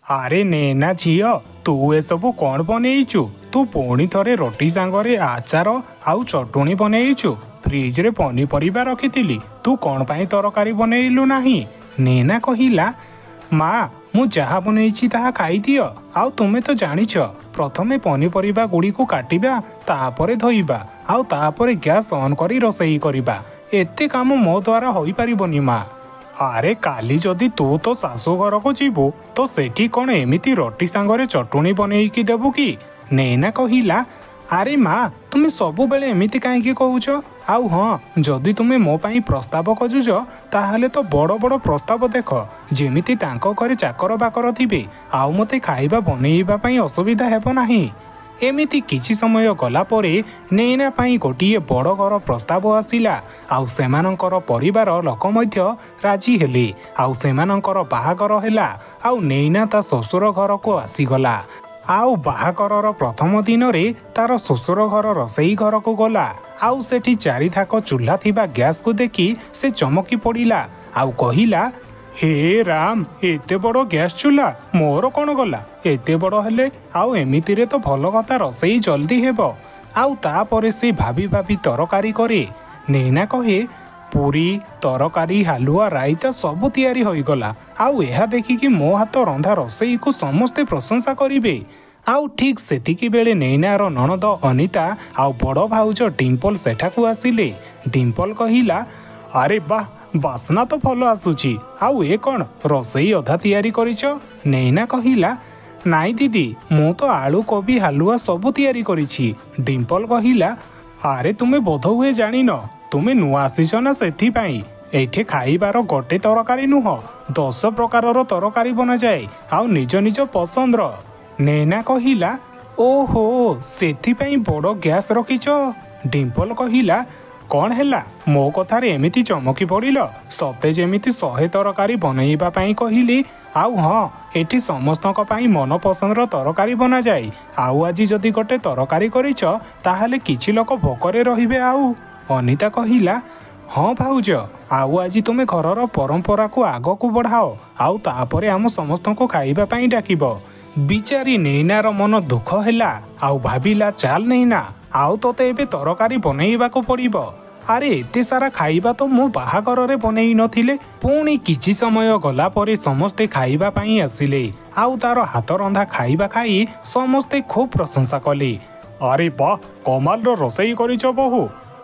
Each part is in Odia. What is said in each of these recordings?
ଆରେ ନେନା ଝିଅ, ତୁ ଏସବୁ କ'ଣ ବନେଇଛୁ? ତୁ ପୁଣି ଥରେ ରୋଟି ସାଙ୍ଗରେ ଆଚାର ଆଉ ଚଟୁଣି ବନେଇଛୁ। ଫ୍ରିଜରେ ପନିପରିବା ରଖିଥିଲି, ତୁ କ'ଣ ପାଇଁ ତରକାରୀ ବନେଇଲୁ ନାହିଁ? ନେନା କହିଲା, ମା, ମୁଁ ଯାହା ବନେଇଛି ତାହା ଖାଇଦିଅ। ଆଉ ତୁମେ ତ ଜାଣିଛ, ପ୍ରଥମେ ପନିପରିବା ଗୁଡ଼ିକୁ କାଟିବା, ତାପରେ ଧୋଇବା, ଆଉ ତାପରେ ଗ୍ୟାସ୍ ଅନ୍ କରି ରୋଷେଇ କରିବା। ଏତେ କାମ ମୋ ଦ୍ୱାରା ହୋଇପାରିବନି ମା। ଆରେ କାଲି ଯଦି ତୁ ତୋ ଶାଶୁ ଘରକୁ ଯିବୁ ତ ସେଠି କ'ଣ ଏମିତି ରୋଟି ସାଙ୍ଗରେ ଚଟୁଣି ବନେଇକି ଦେବୁ କି? ନେନା କହିଲା, ଆରେ ମା, ତୁମେ ସବୁବେଳେ ଏମିତି କାହିଁକି କହୁଛ? ଆଉ ହଁ, ଯଦି ତୁମେ ମୋ ପାଇଁ ପ୍ରସ୍ତାବ ଖୋଜୁଛ ତାହେଲେ ତ ବଡ଼ ବଡ଼ ପ୍ରସ୍ତାବ ଦେଖ, ଯେମିତି ତାଙ୍କ ଘରେ ଚାକର ବାକର ଥିବେ, ଆଉ ମୋତେ ଖାଇବା ବନେଇବା ପାଇଁ ଅସୁବିଧା ହେବ ନାହିଁ। ଏମିତି କିଛି ସମୟ ଗଲା ପରେ ନେନା ପାଇଁ ଗୋଟିଏ ବଡ଼ ଘର ପ୍ରସ୍ତାବ ଆସିଲା। ଆଉ ସେମାନଙ୍କର ପରିବାର ଲୋକ ମଧ୍ୟ ରାଜି ହେଲେ। ଆଉ ସେମାନଙ୍କର ବାହାଘର ହେଲା। ଆଉ ନେନା ତା ଶ୍ୱଶୁର ଘରକୁ ଆସିଗଲା। ଆଉ ବାହାଘରର ପ୍ରଥମ ଦିନରେ ତାର ଶ୍ୱଶୁର ଘର ରୋଷେଇ ଘରକୁ ଗଲା। ଆଉ ସେଠି ଚାରିଥାକ ଚୁଲ୍ହା ଥିବା ଗ୍ୟାସ୍କୁ ଦେଖି ସେ ଚମକି ପଡ଼ିଲା। ଆଉ କହିଲା, ହେ ରାମ, ଏତେ ବଡ଼ ଗ୍ୟାସ୍ ଚୁଲ୍ହା, ମୋର କ'ଣ ଗଲା? ଏତେ ବଡ଼ ହେଲେ ଆଉ ଏମିତିରେ ତ ଭଲ କଥା, ରୋଷେଇ ଜଲ୍ଦି ହେବ। ଆଉ ତାପରେ ସେ ଭାବି ଭାବି ତରକାରୀ କରେ। ନେନା କହେ, ପୁରୀ, ତରକାରୀ, ହାଲୁଆ, ରାଇତା ସବୁ ତିଆରି ହୋଇଗଲା। ଆଉ ଏହା ଦେଖିକି ମୋ ହାତ ରନ୍ଧା ରୋଷେଇକୁ ସମସ୍ତେ ପ୍ରଶଂସା କରିବେ। ଆଉ ଠିକ୍ ସେତିକି ବେଳେ ନେନାର ନଣନ୍ଦ ଅନିତା ଆଉ ବଡ଼ ଭାଉଜ ଡିମ୍ପଲ ସେଠାକୁ ଆସିଲେ। ଡିମ୍ପଲ କହିଲା, ଆରେ ବାଃ, ବାସ୍ନା ତ ଭଲ ଆସୁଛି। ଆଉ ଏ କ'ଣ ରୋଷେଇ ଅଧା ତିଆରି କରିଛ? ନେନା କହିଲା, ନାଇଁ ଦିଦି, ମୁଁ ତ ଆଳୁ କୋବି ହାଲୁଆ ସବୁ ତିଆରି କରିଛି। ଡିମ୍ପଲ କହିଲା, ଆରେ ତୁମେ ବୋଧହୁଏ ଜାଣିନ, ତୁମେ ନୂଆ ଆସିଛ ନା, ସେଥିପାଇଁ। ଏଇଠି ଖାଇବାର ଗୋଟେ ତରକାରୀ ନୁହଁ, 10 ପ୍ରକାରର ତରକାରୀ ବନାଯାଏ, ଆଉ ନିଜ ନିଜ ପସନ୍ଦର। ନେନା କହିଲା, ଓହୋ, ସେଥିପାଇଁ ବଡ଼ ଗ୍ୟାସ୍ ରଖିଛ? ଡିମ୍ପଲ କହିଲା, କ'ଣ ହେଲା, ମୋ କଥାରେ ଏମିତି ଚମକି ପଡ଼ିଲ? ସତେ ଯେମିତି 100 ତରକାରୀ ବନେଇବା ପାଇଁ କହିଲି। ଆଉ ହଁ, ଏଠି ସମସ୍ତଙ୍କ ପାଇଁ ମନପସନ୍ଦର ତରକାରୀ ବନାଯାଏ। ଆଉ ଆଜି ଯଦି ଗୋଟେ ତରକାରୀ କରିଛ ତାହେଲେ କିଛି ଲୋକ ଭୋକରେ ରହିବେ। ଆଉ ଅନିତା କହିଲା, ହଁ ଭାଉଜ, ଆଉ ଆଜି ତୁମେ ଘରର ପରମ୍ପରାକୁ ଆଗକୁ ବଢ଼ାଅ, ଆଉ ତାପରେ ଆମ ସମସ୍ତଙ୍କୁ ଖାଇବା ପାଇଁ ଡାକିବ। ବିଚାରୀ ନେନାର ମନ ଦୁଃଖ ହେଲା। ଆଉ ଭାବିଲା, ଚାଲ ନେନା, ଆଉ ତୋତେ ଏବେ ତରକାରୀ ବନେଇବାକୁ ପଡ଼ିବ। ଆରେ ଏତେ ସାରା ଖାଇବା ତ ମୁଁ ବାହାଘରରେ ବନେଇ ନଥିଲେ। ପୁଣି କିଛି ସମୟ ଗଲା ପରେ ସମସ୍ତେ ଖାଇବା ପାଇଁ ଆସିଲେ। ଆଉ ତାର ହାତ ରନ୍ଧା ଖାଇବା ଖାଇ ସମସ୍ତେ ଖୁବ୍ ପ୍ରଶଂସା କଲେ। ଆରେ ବାଃ, କମାଲର ରୋଷେଇ କରିଛ ବୋହୂ।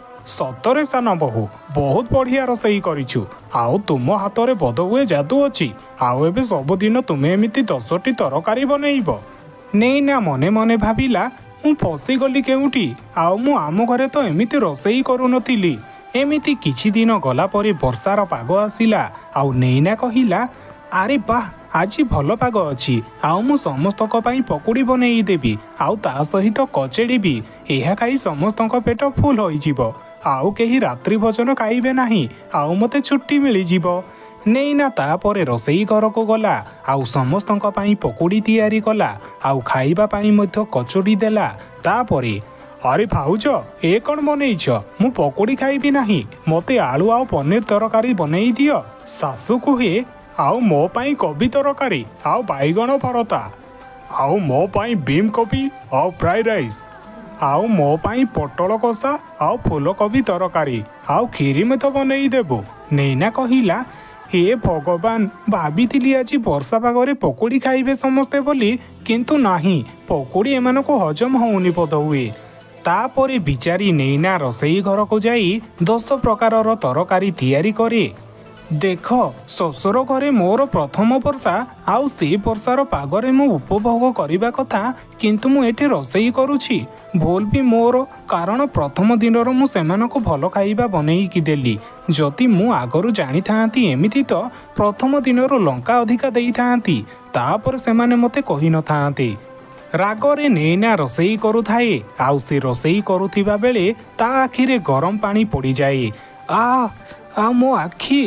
ସତରେ ସାନ ବୋହୂ, ବହୁତ ବଢ଼ିଆ ରୋଷେଇ କରିଛୁ। ଆଉ ତୁମ ହାତରେ ବୋଧହୁଏ ଯାଦୁ ଅଛି। ଆଉ ଏବେ ସବୁଦିନ ତୁମେ ଏମିତି 10ଟି ତରକାରୀ ବନେଇବ। ନେନା ମନେ ମନେ ଭାବିଲା, ମୁଁ ଫସିଗଲି କେଉଁଠି? ଆଉ ମୁଁ ଆମ ଘରେ ତ ଏମିତି ରୋଷେଇ କରୁନଥିଲି। ଏମିତି କିଛି ଦିନ ଗଲା ପରେ ବର୍ଷାର ପାଗ ଆସିଲା। ଆଉ ନେନା କହିଲା, ଆରେ ବାଃ, ଆଜି ଭଲ ପାଗ ଅଛି। ଆଉ ମୁଁ ସମସ୍ତଙ୍କ ପାଇଁ ପକୁଡ଼ି ବନେଇ ଦେବି, ଆଉ ତା ସହିତ କଚେଡ଼ି ବି। ଏହା ଖାଇ ସମସ୍ତଙ୍କ ପେଟ ଫୁଲ ହୋଇଯିବ। ଆଉ କେହି ରାତ୍ରି ଭୋଜନ ଖାଇବେ ନାହିଁ, ଆଉ ମୋତେ ଛୁଟି ମିଳିଯିବ। ନେନା ତାପରେ ରୋଷେଇ ଘରକୁ ଗଲା। ଆଉ ସମସ୍ତଙ୍କ ପାଇଁ ପକୁଡ଼ି ତିଆରି କଲା, ଆଉ ଖାଇବା ପାଇଁ ମଧ୍ୟ କଚୁଡ଼ି ଦେଲା। ତାପରେ, ଆରେ ଭାଉଜ, ଏ କ'ଣ ବନେଇଛ? ମୁଁ ପକୁଡ଼ି ଖାଇବି ନାହିଁ, ମୋତେ ଆଳୁ ଆଉ ପନିର ତରକାରୀ ବନେଇ ଦିଅ। ଶାଶୁ କୁହେ, ଆଉ ମୋ ପାଇଁ କୋବି ତରକାରୀ ଆଉ ବାଇଗଣ ଭରତା, ଆଉ ମୋ ପାଇଁ ବିମ୍ କୋବି ଆଉ ଫ୍ରାଏଡ୍ ରାଇସ୍, ଆଉ ମୋ ପାଇଁ ପୋଟଳ କଷା ଆଉ ଫୁଲକୋବି ତରକାରୀ, ଆଉ କ୍ଷୀରି ମଧ୍ୟ ବନେଇ ଦେବୁ। ନେନା କହିଲା, ହେ ଭଗବାନ, ଭାବିଥିଲି ଆଜି ବର୍ଷା ପାଗରେ ପକୁଡ଼ି ଖାଇବେ ସମସ୍ତେ ବୋଲି, କିନ୍ତୁ ନାହିଁ, ପକୁଡ଼ି ଏମାନଙ୍କୁ ହଜମ ହେଉନି ବୋଧହୁଏ। ତାପରେ ବିଚାରୀ ନେନା ରୋଷେଇ ଘରକୁ ଯାଇ 10 ପ୍ରକାରର ତରକାରୀ ତିଆରି କରେ। ଦେଖ, ଶ୍ୱଶୁର ଘରେ ମୋର ପ୍ରଥମ ବର୍ଷା, ଆଉ ସେ ବର୍ଷାର ପାଗରେ ମୁଁ ଉପଭୋଗ କରିବା କଥା, କିନ୍ତୁ ମୁଁ ଏଠି ରୋଷେଇ କରୁଛି। ଭୁଲ ବି ମୋର, କାରଣ ପ୍ରଥମ ଦିନରୁ ମୁଁ ସେମାନଙ୍କୁ ଭଲ ଖାଇବା ବନେଇକି ଦେଲି। ଯଦି ମୁଁ ଆଗରୁ ଜାଣିଥାନ୍ତି ଏମିତି, ତ ପ୍ରଥମ ଦିନରୁ ଲଙ୍କା ଅଧିକା ଦେଇଥାନ୍ତି, ତାପରେ ସେମାନେ ମୋତେ କହିନଥାନ୍ତେ। ରାଗରେ ନେନା ରୋଷେଇ କରୁଥାଏ। ଆଉ ସେ ରୋଷେଇ କରୁଥିବା ବେଳେ ତା ଆଖିରେ ଗରମ ପାଣି ପଡ଼ିଯାଏ। ମୋ ଆଖି।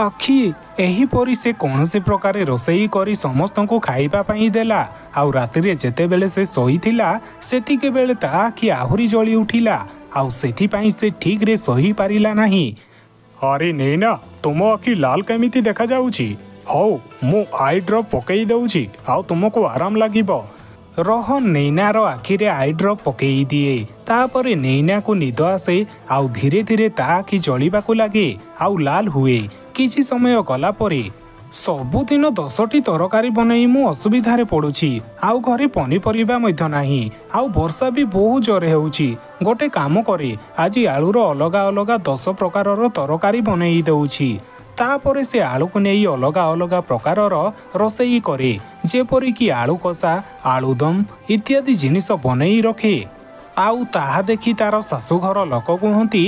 ଏହିପରି ସେ କୌଣସି ପ୍ରକାରେ ରୋଷେଇ କରି ସମସ୍ତଙ୍କୁ ଖାଇବା ପାଇଁ ଦେଲା। ଆଉ ରାତିରେ ଯେତେବେଳେ ସେ ଶୋଇଥିଲା ସେତିକିବେଳେ ତା ଆଖି ଆହୁରି ଜଳି ଉଠିଲା। ଆଉ ସେଥିପାଇଁ ସେ ଠିକ୍ରେ ଶୋଇପାରିଲା ନାହିଁ। ଆରେ ନେନା, ତୁମ ଆଖି ଲାଲ କେମିତି ଦେଖାଯାଉଛି? ହଉ ମୁଁ ଆଇ ଡ୍ରପ୍ ପକେଇ ଦେଉଛି ଆଉ ତୁମକୁ ଆରାମ ଲାଗିବ। ରୋହନ ନୈନାର ଆଖିରେ ଆଇ ଡ୍ରପ୍ ପକେଇ ଦିଏ। ତାପରେ ନୈନାକୁ ନିଦ ଆସେ ଆଉ ଧୀରେ ଧୀରେ ତା ଆଖି ଜଳିବାକୁ ଲାଗେ ଆଉ ଲାଲ ହୁଏ। କିଛି ସମୟ ଗଲା ପରେ ସବୁଦିନ 10ଟି ତରକାରୀ ବନେଇ ମୁଁ ଅସୁବିଧାରେ ପଡ଼ୁଛି। ଆଉ ଘରେ ପନିପରିବା ମଧ୍ୟ ନାହିଁ ଆଉ ବର୍ଷା ବି ବହୁତ ଜୋରେ ହେଉଛି। ଗୋଟେ କାମ କରେ ଆଜି ଆଳୁର ଅଲଗା ଅଲଗା 10 ପ୍ରକାରର ତରକାରୀ ବନେଇ ଦେଉଛି। ତାପରେ ସେ ଆଳୁକୁ ନେଇ ଅଲଗା ଅଲଗା ପ୍ରକାରର ରୋଷେଇ କରେ, ଯେପରିକି ଆଳୁ କଷା, ଆଳୁଦମ୍ ଇତ୍ୟାଦି ଜିନିଷ ବନେଇ ରଖେ। ଆଉ ତାହା ଦେଖି ତାର ଶାଶୁଘର ଲୋକ କୁହନ୍ତି,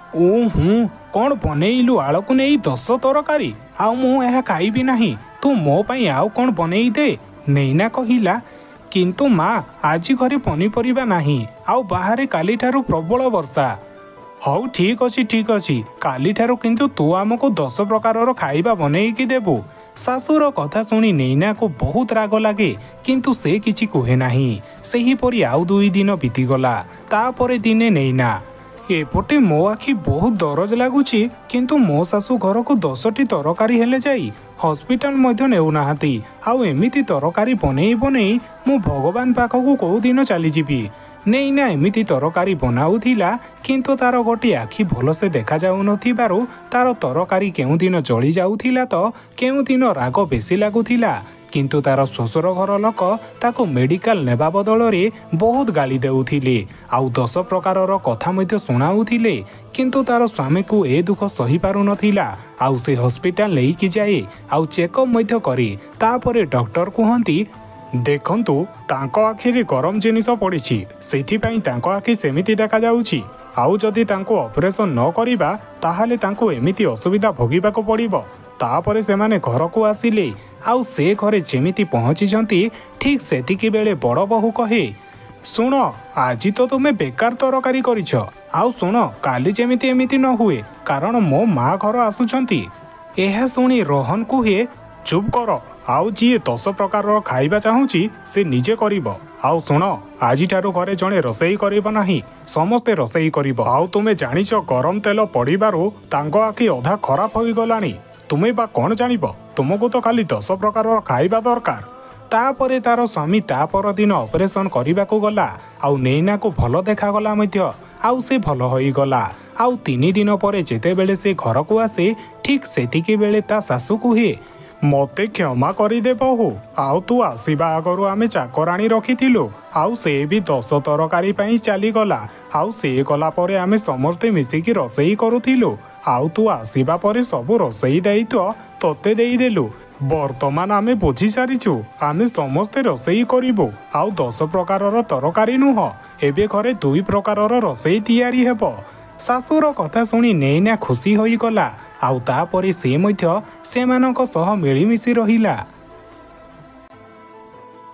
ଓହୋ କ'ଣ ବନେଇଲୁ ଆଳୁକୁ ନେଇ 10 ତରକାରୀ, ଆଉ ମୁଁ ଏହା ଖାଇବି ନାହିଁ, ତୁ ମୋ ପାଇଁ ଆଉ କ'ଣ ବନେଇ ଦେ। ନୈନା କହିଲା, କିନ୍ତୁ ମା ଆଜି ଘରେ ପନିପରିବା ନାହିଁ ଆଉ ବାହାରେ କାଲିଠାରୁ ପ୍ରବଳ ବର୍ଷା। ହଉ ଠିକ୍ ଅଛି କାଲିଠାରୁ କିନ୍ତୁ ତୁ ଆମକୁ 10 ପ୍ରକାରର ଖାଇବା ବନେଇକି ଦେବୁ। ଶାଶୁର କଥା ଶୁଣି ନୈନାକୁ ବହୁତ ରାଗ ଲାଗେ, କିନ୍ତୁ ସେ କିଛି କୁହେ ନାହିଁ। ସେହିପରି ଆଉ 2 ଦିନ ବିତିଗଲା। ତାପରେ ଦିନେ ନୈନା, ଏପଟେ ମୋ ଆଖି ବହୁତ ଦରଜ ଲାଗୁଛି, କିନ୍ତୁ ମୋ ଶାଶୁ ଘରକୁ 10ଟି ତରକାରୀ ହେଲେ ଯାଇ ହସ୍ପିଟାଲ ମଧ୍ୟ ନେଉନାହାନ୍ତି। ଆଉ ଏମିତି ତରକାରୀ ବନେଇ ବନେଇ ମୁଁ ଭଗବାନ ପାଖକୁ କେଉଁ ଦିନ ଚାଲିଯିବି। ନୈନା ଏମିତି ତରକାରୀ ବନାଉଥିଲା, କିନ୍ତୁ ତାର ଗୋଟିଏ ଆଖି ଭଲସେ ଦେଖାଯାଉନଥିବାରୁ ତାର ତରକାରୀ କେଉଁଦିନ ଜଳି ଯାଉଥିଲା ତ କେଉଁଦିନ ରାଗ ବେଶୀ ଲାଗୁଥିଲା। କିନ୍ତୁ ତାର ଶ୍ୱଶୁର ଘର ଲୋକ ତାକୁ ମେଡ଼ିକାଲ ନେବା ବଦଳରେ ବହୁତ ଗାଳି ଦେଉଥିଲେ ଆଉ 10 ପ୍ରକାରର କଥା ମଧ୍ୟ ଶୁଣାଉଥିଲେ। କିନ୍ତୁ ତାର ସ୍ୱାମୀକୁ ଏ ଦୁଃଖ ସହିପାରୁନଥିଲା। ଆଉ ସେ ହସ୍ପିଟାଲ ନେଇକି ଯାଏ ଆଉ ଚେକଅପ୍ ମଧ୍ୟ କରେ। ତାପରେ ଡକ୍ଟର କୁହନ୍ତି, ଦେଖନ୍ତୁ ତାଙ୍କ ଆଖିରେ ଗରମ ଜିନିଷ ପଡ଼ିଛି, ସେଥିପାଇଁ ତାଙ୍କ ଆଖି ସେମିତି ଦେଖାଯାଉଛି। ଆଉ ଯଦି ତାଙ୍କୁ ଅପରେସନ୍ ନ କରିବା ତାହେଲେ ତାଙ୍କୁ ଏମିତି ଅସୁବିଧା ଭୋଗିବାକୁ ପଡ଼ିବ। ତାପରେ ସେମାନେ ଘରକୁ ଆସିଲେ ଆଉ ସେ ଘରେ ଯେମିତି ପହଞ୍ଚିଛନ୍ତି ଠିକ୍ ସେତିକି ବେଳେ ବଡ଼ ବୋହୂ କହେ, ଶୁଣ ଆଜି ତ ତୁମେ ବେକାର ତରକାରୀ କରିଛ, ଆଉ ଶୁଣ କାଲି ଯେମିତି ଏମିତି ନ ହୁଏ, କାରଣ ମୋ ମା ଘର ଆସୁଛନ୍ତି। ଏହା ଶୁଣି ରୋହନ କୁହେ, ଚୁପ୍ କର, ଆଉ ଯିଏ 10 ପ୍ରକାରର ଖାଇବା ଚାହୁଁଛି ସେ ନିଜେ କରିବ। ଆଉ ଶୁଣ ଆଜିଠାରୁ ଘରେ ଜଣେ ରୋଷେଇ କରିବ ନାହିଁ, ସମସ୍ତେ ରୋଷେଇ କରିବ। ଆଉ ତୁମେ ଜାଣିଛ ଗରମ ତେଲ ପଡ଼ିବାରୁ ତାଙ୍କ ଆଖି ଅଧା ଖରାପ ହୋଇଗଲାଣି। ତୁମେ ବା କ'ଣ ଜାଣିବ, ତୁମକୁ ତ ଖାଲି 10 ପ୍ରକାରର ଖାଇବା ଦରକାର। ତାପରେ ତାର ସ୍ୱାମୀ ତା ପରଦିନ ଅପରେସନ୍ କରିବାକୁ ଗଲା ଆଉ ନୈନାକୁ ଭଲ ଦେଖାଗଲା ମଧ୍ୟ, ଆଉ ସେ ଭଲ ହୋଇଗଲା। ଆଉ 3 ଦିନ ପରେ ଯେତେବେଳେ ସେ ଘରକୁ ଆସେ ଠିକ୍ ସେତିକି ବେଳେ ତା ଶାଶୁ କୁହେ, ମୋତେ କ୍ଷମା କରିଦେ ବୋହୂ, ଆଉ ତୁ ଆସିବା ଆଗରୁ ଆମେ ଚାକରାଣୀ ରଖିଥିଲୁ, ଆଉ ସେ ବି 10 ତରକାରୀ ପାଇଁ ଚାଲିଗଲା। ଆଉ ସେ ଗଲା ପରେ ଆମେ ସମସ୍ତେ ମିଶିକି ରୋଷେଇ କରୁଥିଲୁ, ଆଉ ତୁ ଆସିବା ପରେ ସବୁ ରୋଷେଇ ଦାୟିତ୍ୱ ତୋତେ ଦେଇଦେଲୁ। ବର୍ତ୍ତମାନ ଆମେ ବୁଝିସାରିଛୁ, ଆମେ ସମସ୍ତେ ରୋଷେଇ କରିବୁ। ଆଉ 10 ପ୍ରକାରର ତରକାରୀ ନୁହଁ, ଏବେ ଘରେ 2 ପ୍ରକାରର ରୋଷେଇ ତିଆରି ହେବ। ଶାଶୁର କଥା ଶୁଣି ନୈନା ଖୁସି ହୋଇଗଲା ଆଉ ତାପରେ ସେ ମଧ୍ୟ ସେମାନଙ୍କ ସହ ମିଳିମିଶି ରହିଲା।